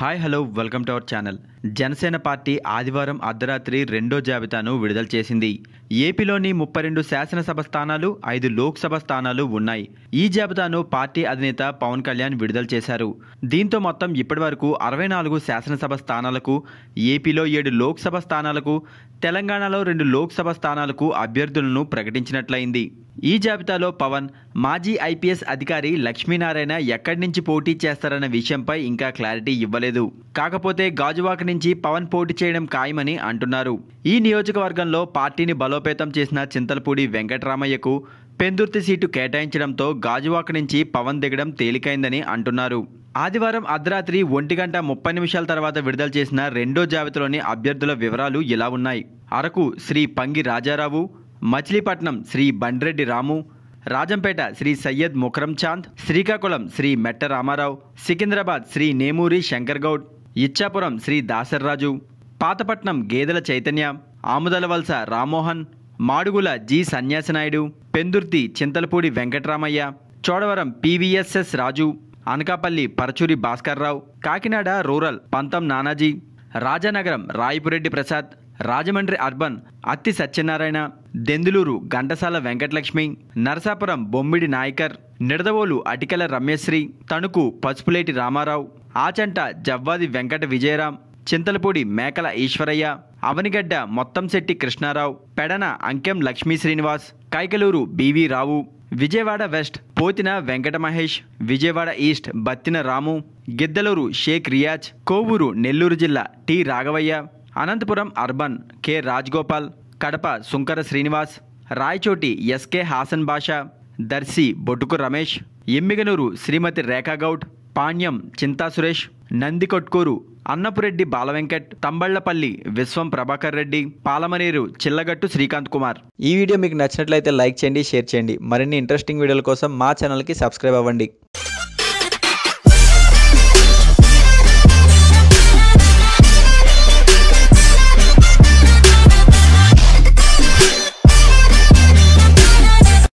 Hi hello welcome to our channel. Janasena party ఆదివారం అర్ధరాత్రి రెండో జాబితాను విడుదల చేసింది. ఏపీలోని 32 శాసనసభ స్థానాలు, 5 లోక్సభ స్థానాలు ఉన్నాయి. ఈ జాబితాను పార్టీ అధినేత పవన్ కళ్యాణ్ విడుదల చేశారు. దీంతో మొత్తం ఇప్పటివరకు 64 శాసనసభ స్థానాలకు, ఏపీలో 7 లోక్సభ స్థానాలకు, తెలంగాణలో 2 లోక్సభ స్థానాలకు అభ్యర్థులను ప్రకటించినట్లయింది. ఈ జాబితాలో పవన్, మాజీ ఐపీఎస్ అధికారి లక్ష్మీనారాయణ ఎక్కడి నుంచి పోటీ చేస్తారన్న విషయంపై ఇంకా క్లారిటీ ఇవ్వలేదు. కాకపోతే గాజువాక నుంచి పవన్ పోటీ చేయడం ఖాయమని అంటున్నారు. ఈ నియోజకవర్గంలో పార్టీని బలోపేతం చేసిన చింతలపూడి వెంకటరామయ్యకు పెందుర్తి సీటు కేటాయించడంతో గాజువాక నుంచి పవన్ దిగడం తేలికైందని అంటున్నారు. ఆదివారం అర్ధరాత్రి 1:30 తర్వాత విడుదల చేసిన రెండో జాబితాలోని అభ్యర్థుల వివరాలు ఇలా ఉన్నాయి. అరకు శ్రీ పంగి రాజారావు, మచిలీపట్నం శ్రీ బండ్రెడ్డి రాము, రాజంపేట శ్రీ సయ్యద్ ముకరం చాంద్, శ్రీకాకుళం శ్రీ మెట్ట Ramarao, Secunderabad Shri Nemuri Shankar Goud, Ichchapuram Shri Dasarraju, Pathapatnam Gedela Chaitanya, Amadalavalasa Rammohan, Madugula G Sanyasinaidu, Pendurthi Chintalapudi Venkataramaiah, Chodavaram PVSS Raju, Anakapalli Paruchuri Bhaskarrao, Kakinada rural Pantham Nanaji, Rajanagaram Rayapureddy Prasad, Rajahmundry urban Atti Satyanarayana, Denduluru Ghantasala Venkatalakshmi, Narasapuram బొమ్మిడి నాయకర్, నిడదవోలు అటికల రమ్యశ్రీ, తణుకు పసుపులేటి రామారావు, ఆచంట జవ్వాది Venkata Vijayaram, Chintalapudi Mekala Eswaraiah, Avanigadda Mothamsetty Krishnarao, Pedana Ankem Lakshmi Srinivas, Kaikaluru BV Rao, Vijayawada west Pothina Venkata Mahesh, Vijayawada east Battina Ramu, Giddalur Sheikh Riyaz, Kovur Nellore జిల్లా T Raghavaiah, Anantapur urban K Rajgopal, Kadapa Sunkara Srinivas, Rayachoti SK Hasan Basha, Darsi Botuku Ramesh, Yemmiganur Shrimati Rekhagoud, Panyam Chinta Suresh, Nandikotkur Annapureddy Balavenkat, Thamballapalle Vishwam Prabhakar Reddy, Palamaner Chillagattu Srikanth Kumar. ఈ వీడియో మీకు నచ్చినట్లయితే లైక్ చేయండి, షేర్ చేయండి. మరిన్ని ఇంట్రెస్టింగ్ వీడియోల కోసం మా ఛానల్కి సబ్స్క్రైబ్ అవ్వండి.